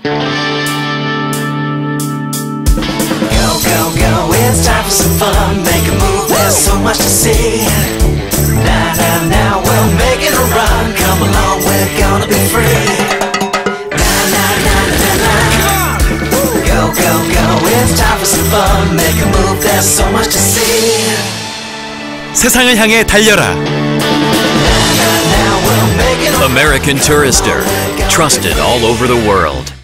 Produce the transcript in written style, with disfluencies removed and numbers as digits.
Go, go, go, it's time for some fun. Make a move, there's so much to see. Now, now, now, we'll make it a run. Come along, we're gonna be free. Now, now, now, now, now. Go, go, go, it's time for some fun. Make a move, there's so much to see. 세상을 향해 달려라. Now, now, we'll make it a American Tourister, trusted all over the world.